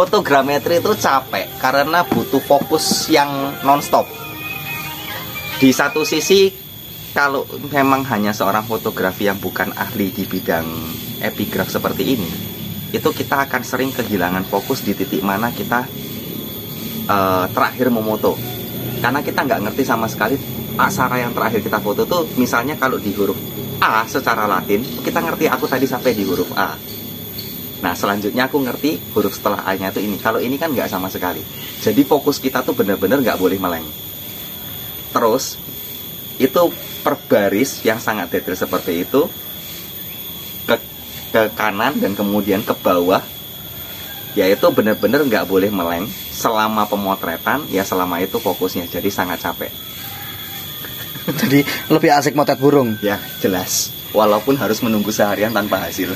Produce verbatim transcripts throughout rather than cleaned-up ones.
Fotogrametri itu capek karena butuh fokus yang nonstop. Di satu sisi, kalau memang hanya seorang fotografi yang bukan ahli di bidang epigraf seperti ini, itu kita akan sering kehilangan fokus di titik mana kita uh, terakhir memoto. Karena kita nggak ngerti sama sekali aksara yang terakhir kita foto tuh, misalnya kalau di huruf A secara Latin, kita ngerti aku tadi sampai di huruf A. Nah, selanjutnya aku ngerti huruf setelah A-nya itu ini. Kalau ini kan nggak sama sekali. Jadi fokus kita tuh bener-bener nggak boleh meleng. Terus, itu per baris yang sangat detail seperti itu, ke, ke kanan dan kemudian ke bawah, yaitu bener-bener nggak boleh meleng selama pemotretan, ya selama itu fokusnya. Jadi sangat capek. Jadi lebih asik motret burung. Ya, jelas. Walaupun harus menunggu seharian tanpa hasil.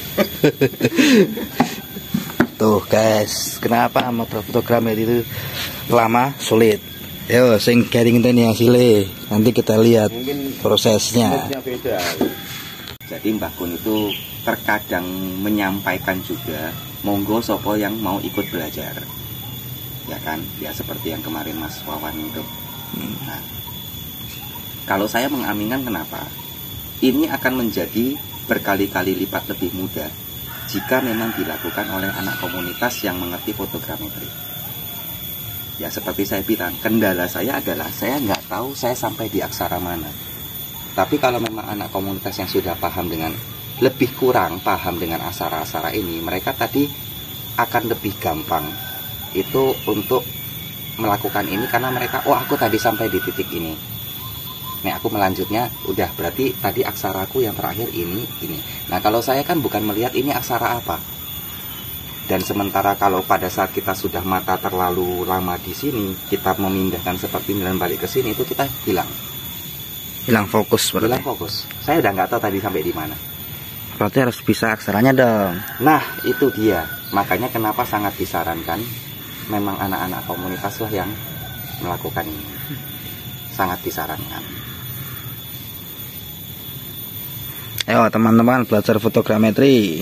Tuh guys, kenapa motret fotogrametri itu lama, sulit. Yo, sing garing ini hasilnya. Nanti kita lihat mungkin prosesnya. Beda. Jadi Mbah Kun itu terkadang menyampaikan juga, monggo sopo yang mau ikut belajar. Ya kan, ya seperti yang kemarin Mas Wawan itu. Nah, kalau saya mengaminkan kenapa? Ini akan menjadi berkali-kali lipat lebih mudah jika memang dilakukan oleh anak komunitas yang mengerti fotogrametri. Ya seperti saya bilang, kendala saya adalah saya nggak tahu saya sampai di aksara mana. Tapi kalau memang anak komunitas yang sudah paham dengan, lebih kurang paham dengan aksara-aksara ini, mereka tadi akan lebih gampang itu untuk melakukan ini karena mereka, oh aku tadi sampai di titik ini. Nih aku melanjutnya, udah berarti tadi aksaraku yang terakhir ini, ini. Nah kalau saya kan bukan melihat ini aksara apa. Dan sementara kalau pada saat kita sudah mata terlalu lama di sini, kita memindahkan seperti ini dan balik ke sini, itu kita hilang. Hilang fokus berarti. Hilang fokus. Saya udah nggak tahu tadi sampai di mana. Berarti harus bisa aksaranya dong. Nah itu dia. Makanya kenapa sangat disarankan memang anak-anak komunitas lah yang melakukan ini. Sangat disarankan. Ayo teman-teman belajar fotogrametri.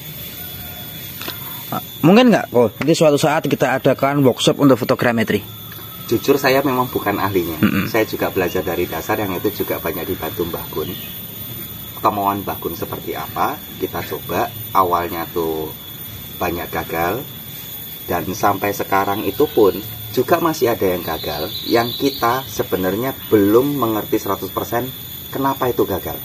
Mungkin nggak kok nanti suatu saat kita adakan workshop untuk fotogrametri. Jujur saya memang bukan ahlinya. Mm -mm. Saya juga belajar dari dasar, yang itu juga banyak dibantu Mbah Kun. Kemauan Mbah Kun seperti apa kita coba. Awalnya tuh banyak gagal, dan sampai sekarang itu pun juga masih ada yang gagal, yang kita sebenarnya belum mengerti seratus persen kenapa itu gagal.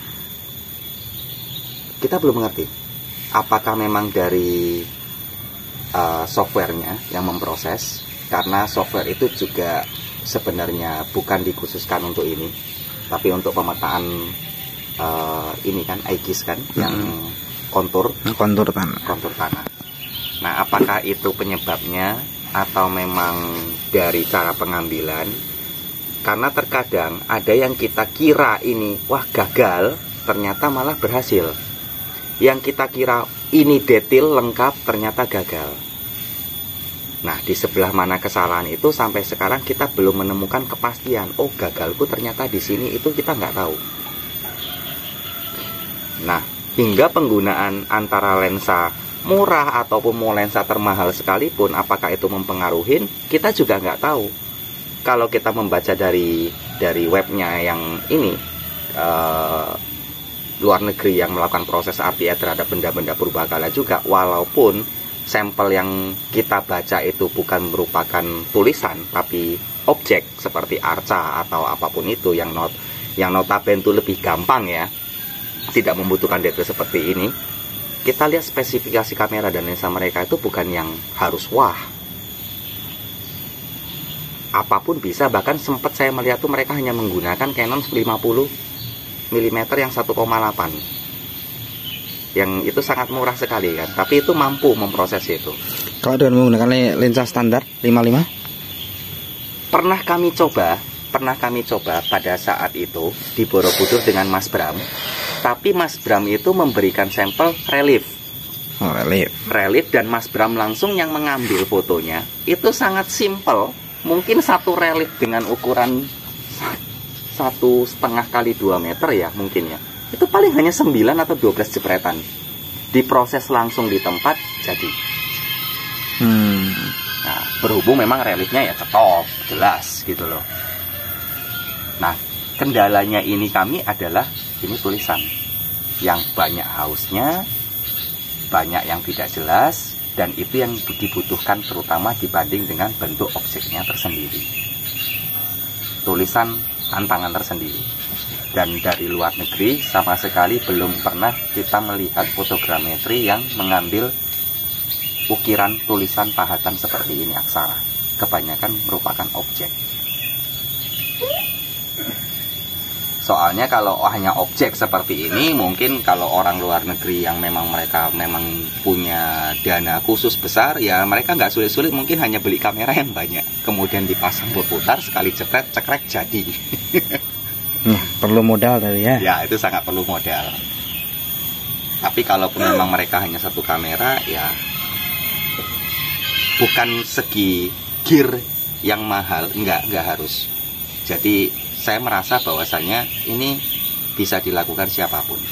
Kita belum mengerti apakah memang dari uh, softwarenya yang memproses, karena software itu juga sebenarnya bukan dikhususkan untuk ini, tapi untuk pemetaan uh, ini kan I G I S kan, hmm. yang kontur kontur tanah kontur tanah. Nah apakah itu penyebabnya atau memang dari cara pengambilan? Karena terkadang ada yang kita kira ini wah gagal, ternyata malah berhasil. Yang kita kira ini detail lengkap, ternyata gagal. Nah di sebelah mana kesalahan itu sampai sekarang kita belum menemukan kepastian. Oh gagalku ternyata di sini, itu kita nggak tahu. Nah hingga penggunaan antara lensa murah ataupun mau lensa termahal sekalipun, apakah itu mempengaruhi, kita juga nggak tahu. Kalau kita membaca dari dari webnya yang ini, uh, luar negeri yang melakukan proses R T I terhadap benda-benda purbakala juga, walaupun sampel yang kita baca itu bukan merupakan tulisan tapi objek seperti arca atau apapun itu yang not yang notabene itu lebih gampang ya, tidak membutuhkan detail seperti ini. Kita lihat spesifikasi kamera dan lensa mereka itu bukan yang harus wah, apapun bisa. Bahkan sempat saya melihat tuh mereka hanya menggunakan Canon lima puluh milimeter yang satu koma delapan, yang itu sangat murah sekali kan, tapi itu mampu memproses itu. Kalau dengan menggunakan lensa standar lima puluh lima, pernah kami coba pernah kami coba pada saat itu di Borobudur dengan Mas Bram, tapi Mas Bram itu memberikan sampel relief. Oh, relief. Relief dan Mas Bram langsung yang mengambil fotonya. Itu sangat simpel, mungkin satu relief dengan ukuran satu setengah kali dua meter ya mungkin ya, itu paling hanya sembilan atau dua belas jepretan, diproses langsung di tempat jadi. Hmm. Nah, berhubung memang reliefnya ya cetop, jelas gitu loh. Nah, kendalanya ini kami adalah ini tulisan yang banyak hausnya, banyak yang tidak jelas, dan itu yang dibutuhkan terutama dibanding dengan bentuk objeknya tersendiri. Tulisan tantangan tersendiri. Dan dari luar negeri sama sekali belum pernah kita melihat fotogrametri yang mengambil ukiran tulisan pahatan seperti ini aksara. Kebanyakan merupakan objek. Soalnya kalau hanya objek seperti ini, mungkin kalau orang luar negeri yang memang mereka memang punya dana khusus besar, ya mereka nggak sulit-sulit, mungkin hanya beli kamera yang banyak, kemudian dipasang berputar, sekali cekrek, cekrek jadi. Nah, perlu modal tadi ya. Ya, itu sangat perlu modal. Tapi kalaupun memang mereka hanya satu kamera, ya bukan segi gear yang mahal, enggak, enggak harus. Jadi saya merasa bahwasanya ini bisa dilakukan siapapun.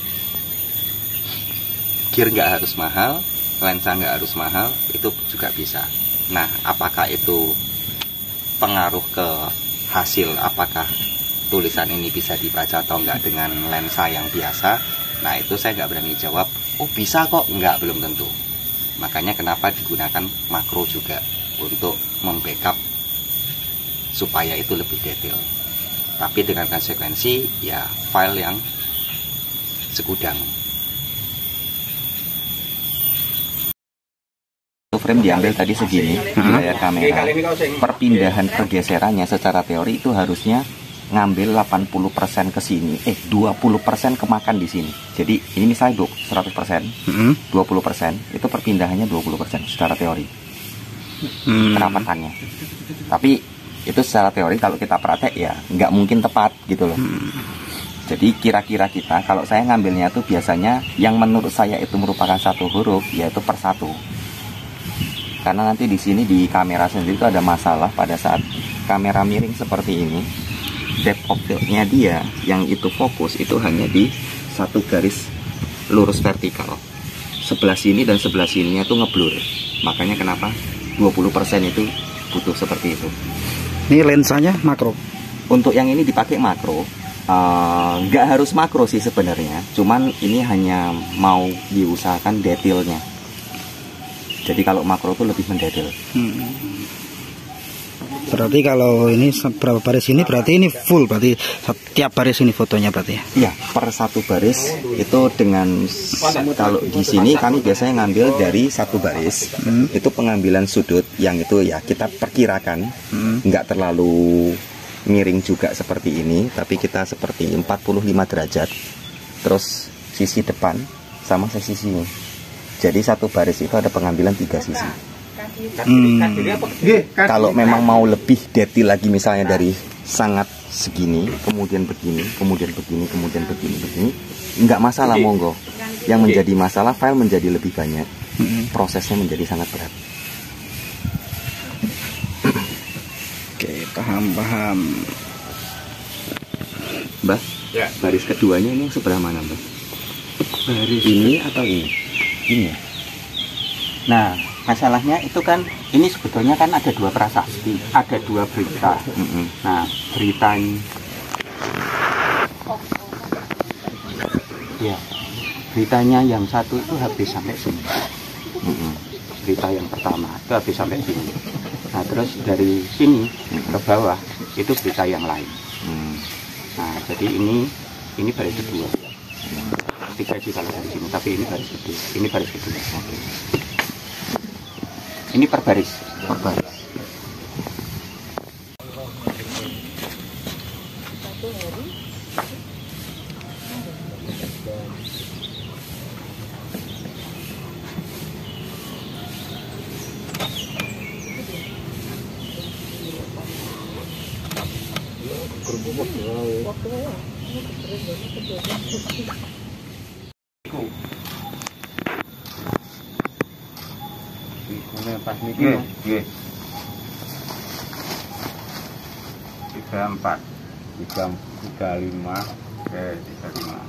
Gear nggak harus mahal, lensa nggak harus mahal, itu juga bisa. Nah, apakah itu pengaruh ke hasil, apakah tulisan ini bisa dibaca atau enggak dengan lensa yang biasa? Nah, itu saya nggak berani jawab. Oh, bisa kok? Enggak, belum tentu. Makanya kenapa digunakan makro juga untuk membackup supaya itu lebih detail. Tapi dengan konsekuensi ya file yang segudang. Frame diambil tadi segini di layar kamera. Perpindahan pergeserannya secara teori itu harusnya ngambil delapan puluh persen ke sini, eh dua puluh persen kemakan di sini. Jadi ini misalnya seratus persen, dua puluh persen itu perpindahannya dua puluh persen secara teori. Hmm. Kerapatannya. Tapi itu secara teori, kalau kita praktek ya nggak mungkin tepat gitu loh. Hmm. Jadi kira-kira kita, kalau saya ngambilnya tuh biasanya yang menurut saya itu merupakan satu huruf, yaitu per satu. Karena nanti di sini di kamera sendiri itu ada masalah pada saat kamera miring seperti ini, depth of field-nya dia yang itu fokus itu hanya di satu garis lurus vertikal. Sebelah sini dan sebelah sininya tuh ngeblur. Makanya kenapa dua puluh persen itu butuh seperti itu. Ini lensanya makro. Untuk yang ini dipakai makro, nggak uh, harus makro sih sebenarnya. Cuman ini hanya mau diusahakan detailnya. Jadi kalau makro tuh lebih mendetail. Hmm. Berarti kalau ini berapa baris ini berarti ini full, berarti setiap baris ini fotonya berarti ya? Iya, per satu baris itu dengan, kalau di sini kami biasanya ngambil dari satu baris, hmm. itu pengambilan sudut yang itu ya kita perkirakan, hmm. nggak terlalu miring juga seperti ini, tapi kita seperti empat puluh lima derajat, terus sisi depan sama sisi sini. Jadi satu baris itu ada pengambilan tiga sisi. Hmm. Kalau memang mau lebih detail lagi, misalnya dari sangat segini, kemudian begini, kemudian begini, kemudian begini, begini, nggak masalah, monggo. Yang menjadi masalah file menjadi lebih banyak, prosesnya menjadi sangat berat. Oke, paham paham. Mbak, ya. Baris keduanya ini yang sebelah mana, Mbak? Baris ini atau ini? Ini. Nah, masalahnya itu kan ini sebetulnya kan ada dua prasasti, ada dua berita. Mm-hmm. Nah, berita ini, ya, beritanya yang satu itu habis sampai sini. Mm-hmm. Berita yang pertama itu habis sampai sini. Nah, terus dari sini ke bawah itu berita yang lain. Mm. Nah, jadi ini ini baris kedua. Tiga sih kalau dari sini, tapi ini baris kedua. Ini baris kedua. Okay. Ini per baris, per baris. Pas niki nggih. tiga empat tiga lima oke tiga lima.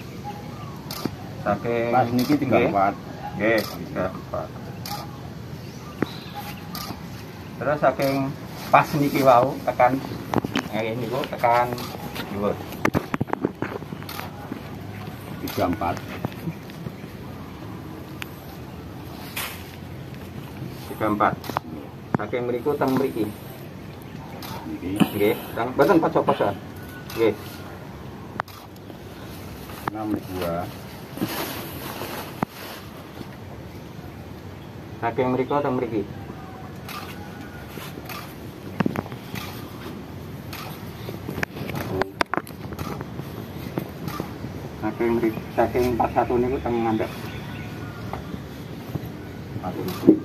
Saking pas niki tiga empat nggih tiga empat. Terus saking pas niki wau tekan eh niku tekan dhuwur. tiga empat. tiga empat. Saking mriku teng mriki. Niki Nggih, teng mboten pojok-pojok. Nggih. enam dua. Saking mriku teng mriki. Saking mriki, saking empat puluh satu niku teng ngandhap. Satu.